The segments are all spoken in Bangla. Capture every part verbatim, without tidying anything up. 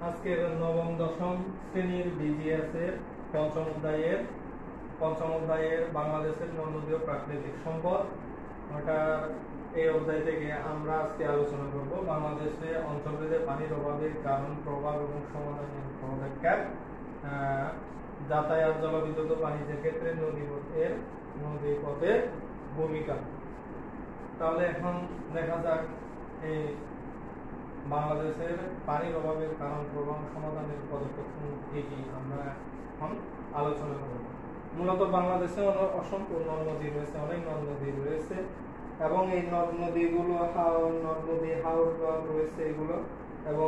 আজকের নবম দশম শ্রেণীর বিজিএস এর পঞ্চম অধ্যায়ের পঞ্চম অধ্যায়ের বাংলাদেশের নদ-নদী ও প্রাকৃতিক সম্পদ, ওটার এই অধ্যায় থেকে আমরা আজকে আলোচনা করব বাংলাদেশে অঞ্চলভেদে পানির অভাবের কারণ, প্রভাব এবং সমাধানের পদক্ষেপ, যাতায়াত, জলবিদ্যুৎ ও বাণিজ্যের ক্ষেত্রে নদীপথের নদীপথের ভূমিকা। তাহলে এখন দেখা যাক এই বাংলাদেশের পানির অভাবের কারণ, প্রভাব, সমাধানের পদক্ষেপ কি কি আমরা এখন আলোচনা করব। মূলত বাংলাদেশে অসংখ্য নদ নদী রয়েছে, অনেক নদ নদী রয়েছে এবং এই নদ নদীগুলো নদ নদী হাওর রয়েছে এগুলো, এবং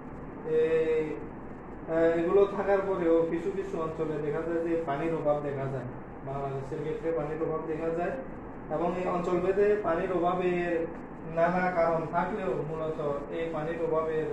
এগুলো থাকার পরেও কিছু কিছু অঞ্চলে দেখা যায় যে পানির অভাব দেখা যায়। বাংলাদেশের ক্ষেত্রে পানির অভাব দেখা যায় এবং এই অঞ্চলভেদে পানির অভাবের নানা কারণ থাকলেও মূলত এই পানির অভাবের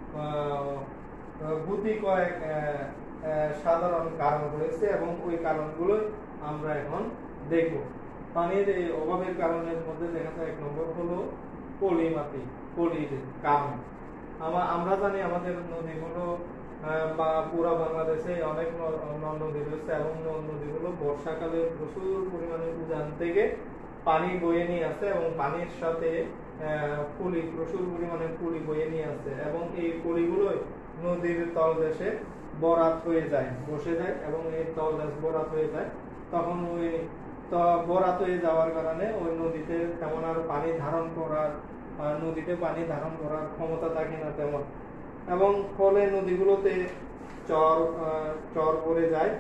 গুটি কয়েক সাধারণ কারণ রয়েছে এবং ওই কারণগুলো আমরা এখন দেখব। পানির এই অভাবের কারণের মধ্যে দেখা যায় এক নম্বর হলো পলিমাটি, পলির কারণ। আমরা জানি আমাদের নদীগুলো বা পুরা বাংলাদেশে অনেক নদ নদী রয়েছে এবং নদ নদীগুলো বর্ষাকালে প্রচুর পরিমাণে উজান থেকে পানি বয়ে নিয়ে আসে এবং পানির সাথে পলি প্রচুর পরিমাণে পলি বয়ে নিয়ে আসে এবং এই পলিগুলোই নদীর তলদেশে বরাত হয়ে যায়, বসে যায় এবং এই তলদেশ বরাত হয়ে যায়। তখন ওই বরাত হয়ে যাওয়ার কারণে ওই নদীতে তেমন আর পানি ধারণ করার নদীতে পানি ধারণ করার ক্ষমতা থাকে না তেমন, এবং ফলে নদীগুলোতে চর চর পড়ে যায়,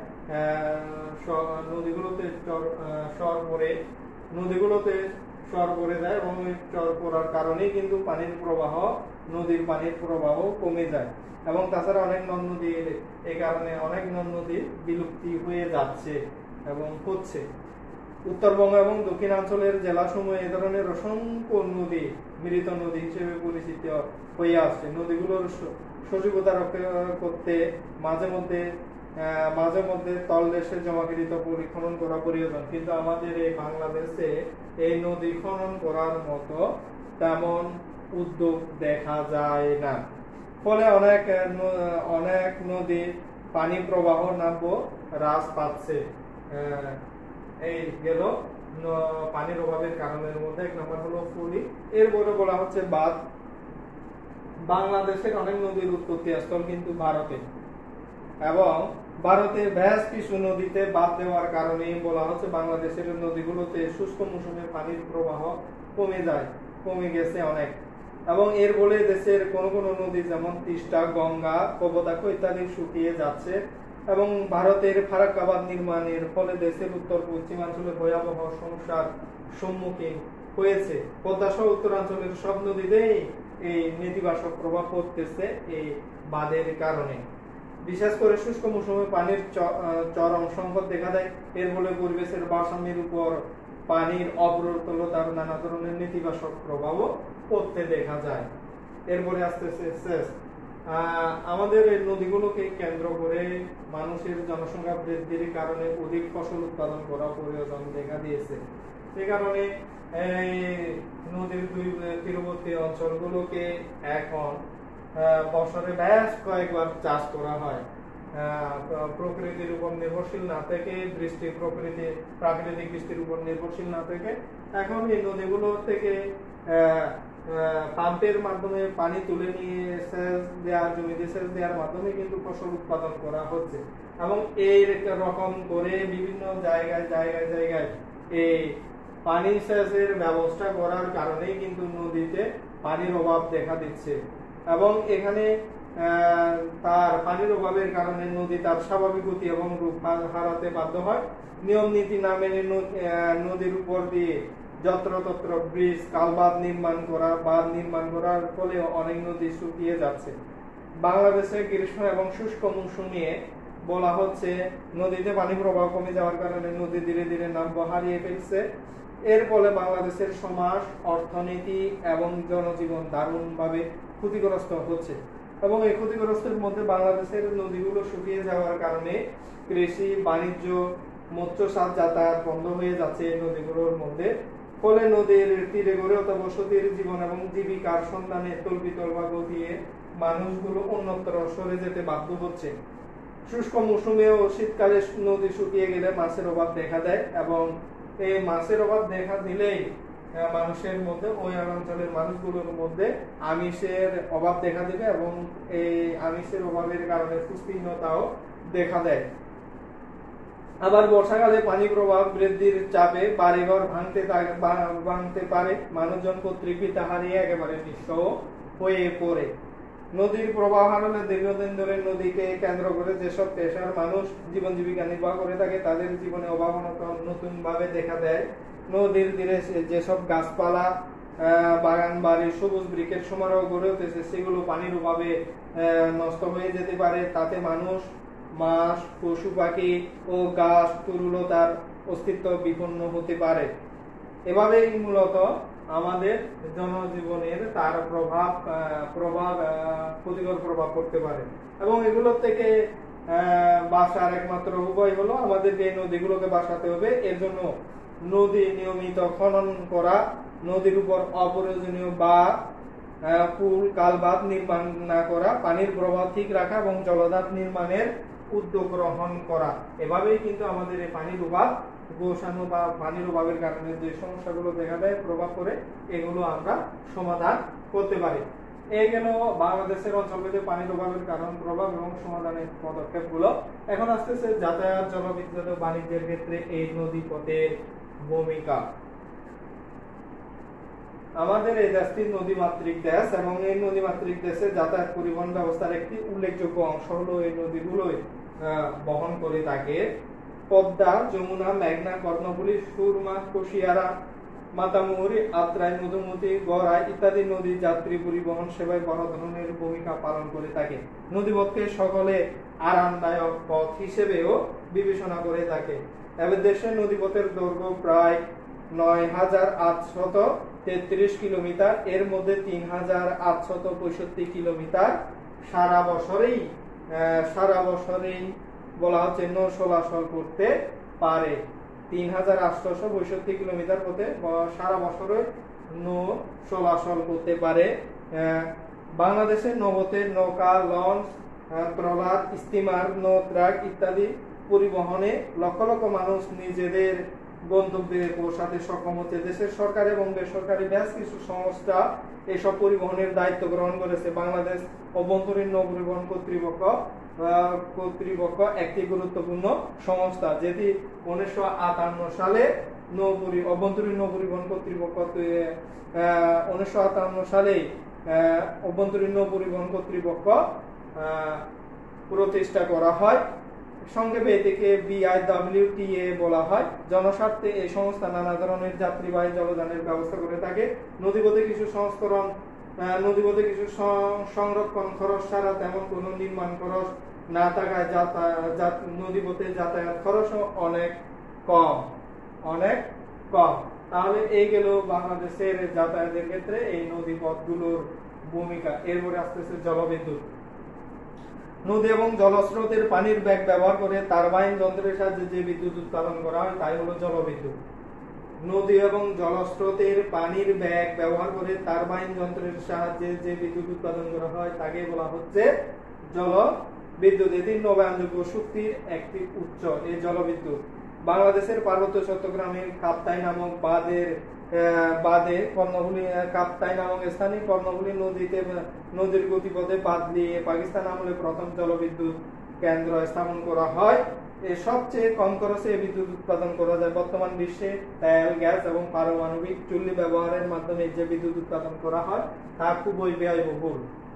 নদীগুলোতে চর সর পড়ে নদীগুলোতে চর পড়ে যায় এবং ওই চর পড়ার কারণেই কিন্তু পানির প্রবাহ, নদীর পানির প্রবাহ কমে যায় এবং তাছাড়া অনেক নদ নদীর এই কারণে অনেক নদ নদী বিলুপ্তি হয়ে যাচ্ছে এবং হচ্ছে। উত্তরবঙ্গ এবং দক্ষিণাঞ্চলের জেলাসমূহে এ ধরনের অসংখ্য নদী মৃত নদী হিসেবে পরিচিত হয়ে আসছে। নদীগুলোর সজীবতা রক্ষা করতে মাঝে মধ্যে মাঝে মধ্যে তলদেশে জমাকৃত পলি খনন করা প্রয়োজন, কিন্তু আমাদের এই বাংলাদেশে এই নদী খনন করার মতো তেমন উদ্যোগ দেখা যায় না। ফলে অনেক অনেক নদী পানি প্রবাহ নাব্য হ্রাস পাচ্ছে। এই গেল পানির অভাবের কারণের মধ্যে এক নম্বর হলো পলি। এরপরে বলা হচ্ছে বাঁধ। বাংলাদেশের অনেক নদীর উৎপত্তি স্থল কিন্তু ভারতে, এবং ভারতের বেশ কিছু নদীতে বাঁধ দেওয়ার কারণে বলা হচ্ছে বাংলাদেশের নদীগুলোতে শুষ্ক মৌসুমে পানির প্রবাহ কমে যায়, কমে গেছে অনেক, এবং এর ফলে দেশের কোন কোন নদী যেমন তিস্তা, গঙ্গা, কপোতাক্ষ ইত্যাদি শুকিয়ে যাচ্ছে এবং ভারতের ফারাক্কা বাঁধ নির্মাণের ফলে দেশের উত্তর পশ্চিমাঞ্চলে ভয়াবহ সমস্যার সম্মুখীন হয়েছে। পদ্মা সহ উত্তরাঞ্চলের সব নদীতেই এই নেতিবাচক প্রভাব পড়তেছে এই বাঁধের কারণে। বিশেষ করে শুষ্ক মৌসুমে পানির চরম সংকট দেখা দেয়। এর ফলে পরিবেশের ভারসাম্যের উপর পানির অপ্রতুলতার নানা ধরনের নেতিবাচক প্রভাবও পড়তে দেখা যায়। এরপরে আসতেছে শেষ। আমাদের এই নদীগুলোকে কেন্দ্র করে মানুষের জনসংখ্যা বৃদ্ধির কারণে অধিক ফসল উৎপাদন করা প্রয়োজন দেখা দিয়েছে। সে কারণে এই নদীর দুই তীরবর্তী অঞ্চলগুলোকে এখন বছরে বেশ কয়েকবার চাষ করা হয়। প্রকৃতির উপর নির্ভরশীল না থেকে, বৃষ্টি প্রকৃতি প্রাকৃতিক বৃষ্টির উপর নির্ভরশীল না থেকে এখন এই নদীগুলো থেকে পাম্পের মাধ্যমে পানি তুলে নিয়ে সেচ দেওয়ার, জমিতে সেচ দেওয়ার মাধ্যমে কিন্তু ফসল উৎপাদন করা হচ্ছে এবং এই রকম করে বিভিন্ন জায়গায় জায়গায় জায়গায় এই পানি সেচের ব্যবস্থা করার কারণেই কিন্তু নদীতে পানির অভাব দেখা দিচ্ছে এবং এখানে তার পানির অভাবের কারণে নদী তার স্বাভাবিক গতি এবং রূপ হারাতে বাধ্য হয়। নিয়ম নীতি না মেনে নদীর উপর দিয়ে যত্রতত্র ব্রিজ, কালবাঁধ নির্মাণ করা বাঁধ নির্মাণ করার ফলে অনেক নদী শুকিয়ে যাচ্ছে। বাংলাদেশে গ্রীষ্ম এবং শুষ্ক মৌসুমে বলা হচ্ছে নদীতে পানি প্রবাহ কমে যাওয়ার কারণে নদী ধীরে ধীরে নাব্য হারিয়ে ফেলছে। এর ফলে বাংলাদেশের সমাজ, অর্থনীতি এবং জনজীবন দারুণভাবে ক্ষতিগ্রস্ত হচ্ছে এবং এই ক্ষতিগ্রস্তের মধ্যে বাংলাদেশের নদীগুলো শুকিয়ে যাওয়ার কারণে কৃষি, বাণিজ্য, মৎস্যচাষ, যাতায়াত বন্ধ হয়ে যাচ্ছে এই নদীগুলোর মধ্যে। ফলে নদীর তীরে গড়ে ওঠা বসতির জীবন এবং জীবিকার সন্ধানে তলবিতল বা গতিয়ে মানুষগুলো অন্যত্র সরে যেতে বাধ্য হচ্ছে। শুষ্ক মৌসুমে ও শীতকালে নদী শুকিয়ে গেলে মাছের অভাব দেখা দেয় এবং এই মাছের অভাব দেখা দিলেই মানুষের মধ্যে ওই অঞ্চলের মানুষগুলোর মধ্যে আমিষের অভাব দেখা দেবে এবং এই আমিষের অভাবের কারণে পুষ্টিহীনতাও দেখা দেয়। আবার বর্ষাকালে পানি প্রবাহ বৃদ্ধির চাপে বাড়িঘর ভাঙতে ভাঙতে পারে, মানুষজন কর্তৃক পিতা হারিয়ে একেবারে নিঃস্ব হয়ে পড়ে। নদীর প্রবাহ হারালে দীর্ঘদিন ধরে নদীকে কেন্দ্র করে যেসব পেশার মানুষ জীবন জীবিকা নির্বাহ করে থাকে তাদের জীবনে অভাব নতুন ভাবে দেখা দেয়। নদীর তীরে যেসব গাছপালা, বাগান বাড়ি, সবুজ বৃক্ষের সমারোহ গড়ে উঠেছে সেগুলো পানির অভাবে নষ্ট হয়ে যেতে পারে। তাতে মানুষ, মাছ, পশু পাখি ও গাছ তরুলতার অস্তিত্ব বিপন্ন হতে পারে। এভাবেই মূলত আমাদের জনজীবনের তার প্রভাব প্রভাব ক্ষতিকর প্রভাব পড়তে পারে এবং এগুলোর থেকে বাঁচার একমাত্র উপায় হলো আমাদেরকে এই নদীগুলোকে বাঁচাতে হবে। এর জন্য নদী নিয়মিত খনন করা, নদীর উপর অপ্রয়োজনীয় বাঁধ, পুল, কালবাঁধ নির্মাণ না করা, পানির প্রবাহ ঠিক রাখা এবং জলধার নির্মাণের উদ্যোগ গ্রহণ করা। এভাবেই কিন্তু আমাদের এই পানির অভাব গোছানো বা পানির অভাবের কারণে যে সমস্যাগুলো দেখা দেয়, প্রভাব করে, এগুলো আমরা সমাধান করতে পারি। এই গেল বাংলাদেশের অঞ্চলভেদে পানির অভাবের কারণ, প্রভাব এবং সমাধানের পদক্ষেপগুলো। এখন আসতেছে যাতায়াত, জলবিদ্যুৎ ও বাণিজ্যের ক্ষেত্রে এই নদী পথের ভূমিকা। আমাদের এই দেশটি নদীমাতৃক দেশ এবং এই নদীমাতৃক দেশে যাতায়াত পরিবহন ব্যবস্থার একটি উল্লেখযোগ্য অংশ হলো এই নদীগুলোই বহন করে থাকে পদ্মা, যমুনা, মেঘনা, কর্ণফুলী, সুরমা, কুশিয়ারা, মাতামুহুরী, আত্রাই, মধুমতি, গড়াই ইত্যাদি নদী যাত্রী পরিবহন সেবায় বড় ধরনের ভূমিকা পালন করে থাকে। নদীপথকে সকলে আরামদায়ক পথ হিসেবেও বিবেচনা করে থাকে। এবার দেশে নদীপথের দৈর্ঘ্য প্রায় নয় হাজার আটশত তেত্রিশ কিলোমিটার, এর মধ্যে তিন হাজার আটশত পঁয়ষট্টি কিলোমিটার সারা বছরেই সারা বছরেই বলা হচ্ছে নৌ চলাচল করতে পারে। তিন হাজার আটশো পঁয়ষট্টি কিলোমিটার পথে সারা বছরে নৌ চলাচল করতে পারে। বাংলাদেশের নৌপথের নৌকা, লঞ্চ, ট্রলার, স্টিমার, নৌ ট্রাক ইত্যাদি পরিবহনে লক্ষ লক্ষ মানুষ নিজেদের গন্তব্যে পৌঁছাতে সক্ষম হচ্ছে। দেশের সরকার এবং বেসরকারি বেশ কিছু সংস্থা এসব পরিবহনের দায়িত্ব গ্রহণ করেছে। বাংলাদেশ অভ্যন্তরীণ নৌ পরিবহন কর্তৃপক্ষ কর্তৃপক্ষ একটি গুরুত্বপূর্ণ সংস্থা, যেটি উনিশশো আটান্ন সালে নৌ অভ্যন্তরীণ নৌ পরিবহন কর্তৃপক্ষ উনিশশো আটান্ন সালে অভ্যন্তরীণ নৌ পরিবহন কর্তৃপক্ষ প্রতিষ্ঠা করা হয়। সংক্ষেপে এটিকে বিআইডব্লিউটিএ বলা হয়। জনস্বার্থে এই সংস্থা নানা ধরনের যাত্রীবাহী জলযানের ব্যবস্থা করে থাকে। নদীপথে কিছু সংস্করণ নদীপথে কিছু সংরক্ষণ খরচ ছাড়া তেমন কোনো নির্মাণ খরচ না থাকায় যাতায়াত নদীপথে যাতায়াত খরচ অনেক কম অনেক কম তাহলে এই গেল বাংলাদেশের যাতায়াতের ক্ষেত্রে এই নদী পথগুলোর ভূমিকা। এরপরে আসতেছে জলবিদ্যুৎ। নদী এবং জলস্রোতের পানির ব্যাগ ব্যবহার করে টারবাইন যন্ত্রের সাহায্যে যে বিদ্যুৎ উৎপাদন করা হয় তাই হলো জলবিদ্যুৎ। নদী এবং জলস্রোতের পানির ব্যাগ ব্যবহার করে টারবাইন যন্ত্রের সাহায্যে যে বিদ্যুৎ উৎপাদন করা হয় তাকে বলা হচ্ছে জলবিদ্যুৎ। এটি নবায়নযোগ্য শক্তির একটি উৎস এই জলবিদ্যুৎ। বাংলাদেশের পার্বত্য চট্টগ্রামের কাপ্তাই নামক বাঁধের বাঁধে কর্ণফুলী কাপ্তাই নামক স্থানে কর্ণফুলী নদীতে নদীর গতিপথে বাঁধ দিয়ে পাকিস্তান আমলে প্রথম জলবিদ্যুৎ কেন্দ্র স্থাপন করা হয়। সবচেয়ে কম খরচে বিদ্যুৎ উৎপাদন করা যায়। বর্তমান বিশ্বে তেল, গ্যাস এবং পারমাণবিক চুল্লি ব্যবহারের মাধ্যমে যে বিদ্যুৎ উৎপাদন করা হয় তা খুবই ব্যয়বহুল।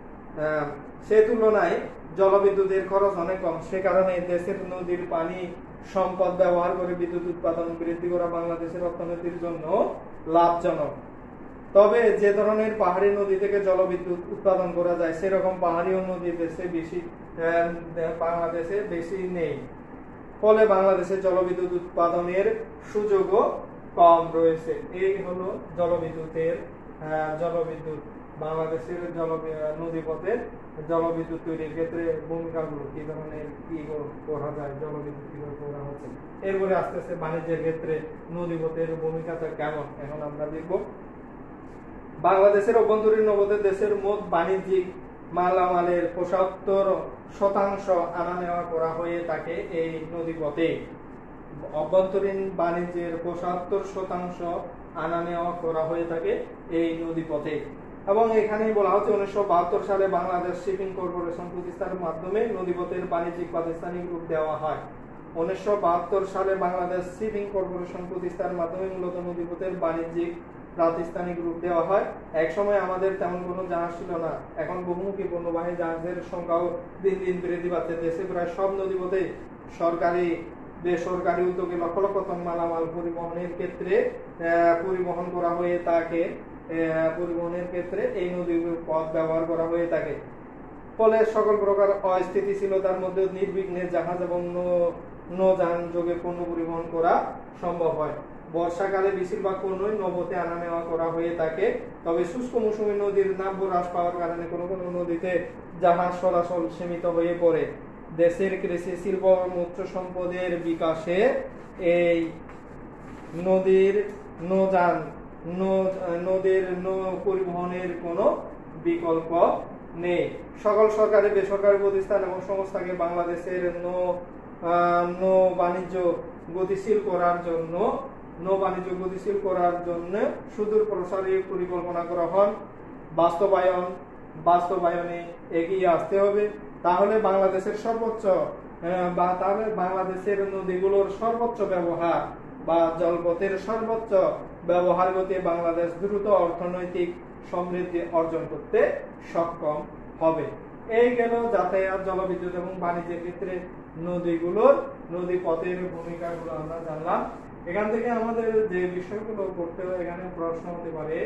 সে তুলনায় জলবিদ্যুতের খরচ অনেক কম। সে কারণে দেশের নদীর পানি সম্পদ ব্যবহার করে বিদ্যুৎ উৎপাদন বৃদ্ধি করা বাংলাদেশের অর্থনীতির জন্য লাভজনক। তবে যে ধরনের পাহাড়ি নদী থেকে জলবিদ্যুৎ উৎপাদন করা যায় সেরকম পাহাড়ি নদী দেশে বেশি বাংলাদেশে বেশি নেই। ফলে বাংলাদেশে জলবিদ্যুৎ উৎপাদনের সুযোগও কম রয়েছে। এই হলো জলবিদ্যুতের জলবিদ্যুৎ বাংলাদেশের জল নদীপথের জলবিদ্যুৎ তৈরির ক্ষেত্রে ভূমিকাগুলো কি ধরনের কি করা যায়, জলবিদ্যুৎ কিভাবে করা হচ্ছে। এরপরে আস্তে আস্তে বাণিজ্যের ক্ষেত্রে নদীপথের ভূমিকাটা কেমন এখন আমরা দেখব। বাংলাদেশের অভ্যন্তরীণ নৌপথে দেশের মোট বাণিজ্যিক মালামালের পঁচাত্তর শতাংশ আনা নেওয়া করা হয়ে থাকে এই নদীপথে। অভ্যন্তরীণ বাণিজ্যের পঁচাত্তর শতাংশ আনা নেওয়া করা হয়ে থাকে এই নদীপথে। এবং এখানেই বলা হচ্ছে উনিশশো বাহাত্তর সালে বাংলাদেশ শিপিং কর্পোরেশন প্রতিষ্ঠার মাধ্যমে নদীপথের বাণিজ্যিক প্রাতিষ্ঠানিক রূপ দেওয়া হয়। উনিশশো বাহাত্তর সালে বাংলাদেশ শিপিং কর্পোরেশন প্রতিষ্ঠার মাধ্যমে মূলত নদীপথের বাণিজ্যিক প্রাতিষ্ঠানিক রূপ দেওয়া হয়। এক সময় আমাদের তেমন কোনো জাহাজ ছিল না, এখন বহুমুখী পণ্যবাহী জাহাজের সংখ্যাও দিন দিন বৃদ্ধি পাচ্ছে। দেশে প্রায় সব নদীপথে সরকারি বেসরকারি উদ্যোগে লক্ষ লক্ষ টন মালামাল পরিবহনের ক্ষেত্রে পরিবহন করা হয়ে থাকে পরিবহনের ক্ষেত্রে এই নদীর পথ ব্যবহার করা হয়ে থাকে। ফলে সকল প্রকার অস্থিতিশীলতার মধ্যে নির্বিঘ্নে জাহাজ এবং নৌযান যোগে পণ্য পরিবহন করা সম্ভব হয়। বর্ষাকালে বেশিরভাগ পণ্যই নৌপথে আনা নেওয়া করা হয়ে থাকে। তবে শুষ্ক মৌসুমে নদীর নাব্য হ্রাস পাওয়ার কারণে কোনো কোনো নদীতে জাহাজ চলাচল সীমিত হয়ে পড়ে। দেশের কৃষি শিল্প এবং মৎস্য সম্পদের বিকাশে এই নদীর নৌযান নদীর নৌ পরিবহনের কোনো বিকল্প নেই। সকল সরকারি বেসরকারি প্রতিষ্ঠান এবং সংস্থাকে বাংলাদেশের নৌ নৌ বাণিজ্য গতিশীল করার জন্য নৌ বাণিজ্য গতিশীল করার জন্য সুদূর প্রসারী পরিকল্পনা করা হন বাস্তবায়ন বাস্তবায়নে এগিয়ে আসতে হবে। তাহলে বাংলাদেশের সর্বোচ্চ বা তাহলে বাংলাদেশের নদীগুলোর সর্বোচ্চ ব্যবহার বা জলপথের সর্বোচ্চ ব্যবহার করতে বাংলাদেশ দ্রুত অর্থনৈতিক সমৃদ্ধি অর্জন করতে সক্ষম হবে। এই গেল যাতায়াত, জলবিদ্যুৎ এবং বাণিজ্যের ক্ষেত্রে নদীগুলোর নদী পথের ভূমিকাগুলো আমরা জানলাম। এখান থেকে আমাদের যে বিষয়গুলো করতে হয়, এখানে প্রশ্ন হতে পারে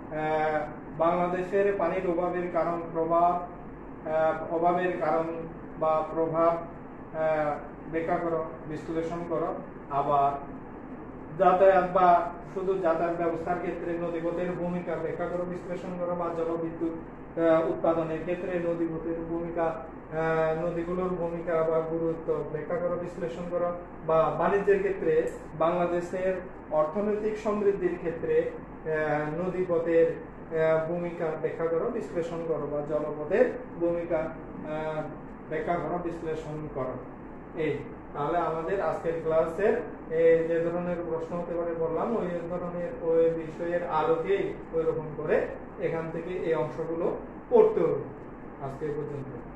বাংলাদেশের পানির অভাবের কারণ প্রভাব অভাবের কারণ বা প্রভাব ব্যাখ্যা করো, বিশ্লেষণ করো। আবার যাতায়াত বা শুধু যাতায়াত ব্যবস্থার ক্ষেত্রে নদীপথের ভূমিকা ব্যাখ্যা করো, বিশ্লেষণ করো। বা জলবিদ্যুৎ উৎপাদনের ক্ষেত্রে নদীপথের ভূমিকা নদীগুলোর ভূমিকা বা গুরুত্ব ব্যাখ্যা করো, বিশ্লেষণ করো। বা বাণিজ্যের ক্ষেত্রে বাংলাদেশের অর্থনৈতিক সমৃদ্ধির ক্ষেত্রে নদীপথের ভূমিকা ব্যাখ্যা করো, বিশ্লেষণ করো। বা জলপথের ভূমিকা ব্যাখ্যা করো, বিশ্লেষণ করো। এই তাহলে আমাদের আজকের ক্লাসের যে ধরনের প্রশ্ন হতে পারে বললাম, ওই ধরনের ওই বিষয়ের আলোকে ওই রকম করে এখান থেকে এই অংশগুলো পড়তে হবে। আজকে পর্যন্ত।